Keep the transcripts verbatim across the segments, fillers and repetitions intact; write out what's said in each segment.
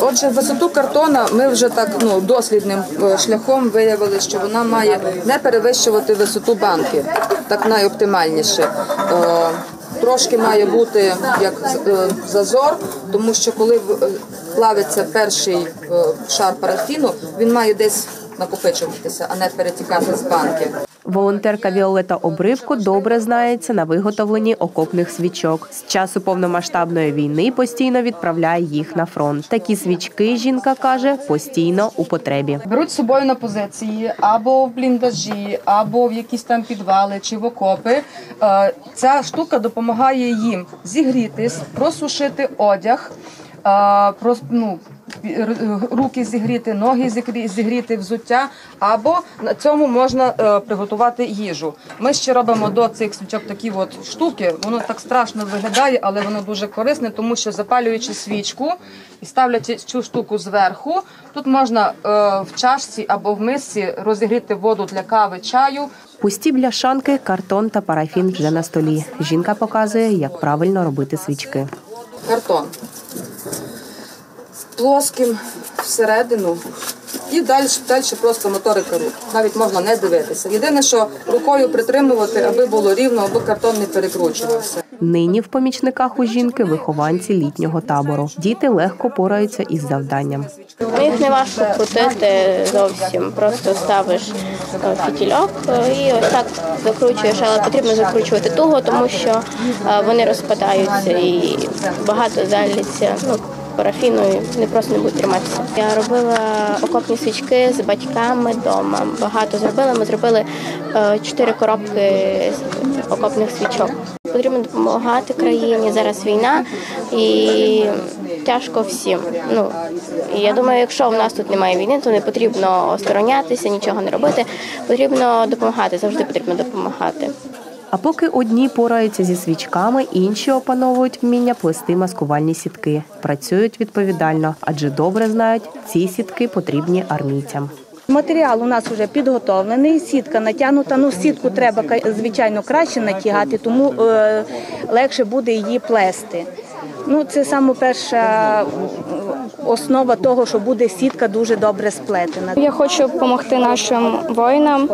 Отже, висоту картона ми вже так ну, дослідним шляхом виявили, що вона має не перевищувати висоту банки, так найоптимальніше. Трошки має бути як зазор, тому що коли плавиться перший шар парафіну, він має десь накопичуватися, а не перетікати з банки. Волонтерка Віолета Обривко добре знається на виготовленні окопних свічок. З часу повномасштабної війни постійно відправляє їх на фронт. Такі свічки, жінка каже, постійно у потребі. Беруть з собою на позиції або в бліндажі, або в якісь там підвали чи в окопи. Ця штука допомагає їм зігрітись, просушити одяг, ну, руки зігріти, ноги зігріти, взуття, або на цьому можна е, приготувати їжу. Ми ще робимо до цих свічок такі от штуки, воно так страшно виглядає, але воно дуже корисне, тому що запалюючи свічку і ставлячи цю штуку зверху, тут можна е, в чашці або в мисці розігріти воду для кави, чаю. Пусті бляшанки, картон та парафін вже на столі. Жінка показує, як правильно робити свічки. Картон. Плоским всередину і далі, далі просто моторика рук. Навіть можна не дивитися. Єдине, що рукою притримувати, аби було рівно, аби картон не перекручувався. Нині в помічниках у жінки вихованці літнього табору. Діти легко пораються із завданням. Їх не важко крутити зовсім. Просто ставиш фітільок і ось так закручуєш, але потрібно закручувати туго, тому що вони розпадаються і багато заліться. Ну, парафіною не просто не будуть триматися. Я робила окопні свічки з батьками вдома. Багато зробили. Ми зробили чотири коробки окопних свічок. Потрібно допомагати країні. Зараз війна і тяжко всім. Ну, і я думаю, якщо в нас тут немає війни, то не потрібно осторонятися, нічого не робити. Потрібно допомагати, завжди потрібно допомагати. А поки одні пораються зі свічками, інші опановують вміння плести маскувальні сітки. Працюють відповідально, адже добре знають, ці сітки потрібні армійцям. Матеріал у нас вже підготовлений, сітка натягнута. Ну, сітку треба, звичайно, краще натягати, тому е, легше буде її плести. Ну, це саме перша основа того, що буде сітка дуже добре сплетена. Я хочу допомогти нашим воїнам.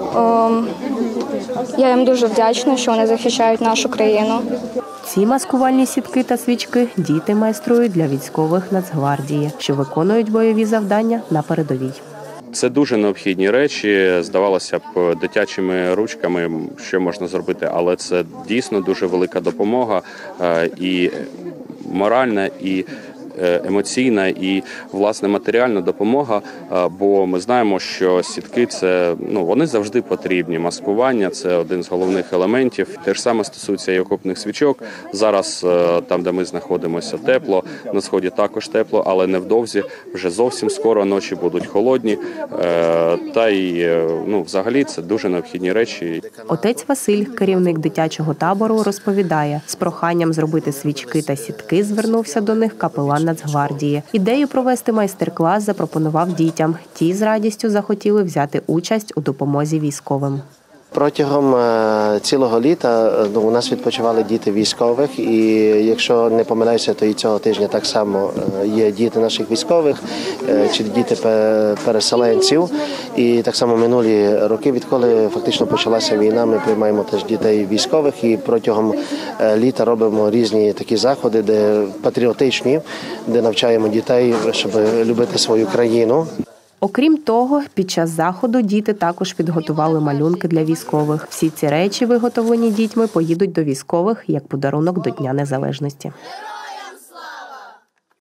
Я їм дуже вдячна, що вони захищають нашу країну. Ці маскувальні сітки та свічки діти майструють для військових Нацгвардії, що виконують бойові завдання на передовій. Це дуже необхідні речі, здавалося б, дитячими ручками, що можна зробити, але це дійсно дуже велика допомога і моральна, і емоційна, і, власне, матеріальна допомога, бо ми знаємо, що сітки – це, ну, вони завжди потрібні. Маскування – це один з головних елементів. Те ж саме стосується і окопних свічок. Зараз, там, де ми знаходимося, тепло, на сході також тепло, але невдовзі, вже зовсім скоро ночі будуть холодні. Та й, ну, взагалі, це дуже необхідні речі. Отець Василь, керівник дитячого табору, розповідає, з проханням зробити свічки та сітки звернувся до них капелан Нацгвардії. Ідею провести майстер-клас запропонував дітям. Ті з радістю захотіли взяти участь у допомозі військовим. Протягом цілого літа ну, у нас відпочивали діти військових, і якщо не помиляюся, то і цього тижня так само є діти наших військових, чи діти переселенців. І так само минулі роки, відколи фактично почалася війна, ми приймаємо теж дітей військових і протягом літа робимо різні такі заходи, де патріотичні, де навчаємо дітей, щоб любити свою країну. Окрім того, під час заходу діти також підготували малюнки для військових. Всі ці речі, виготовлені дітьми, поїдуть до військових як подарунок до Дня Незалежності.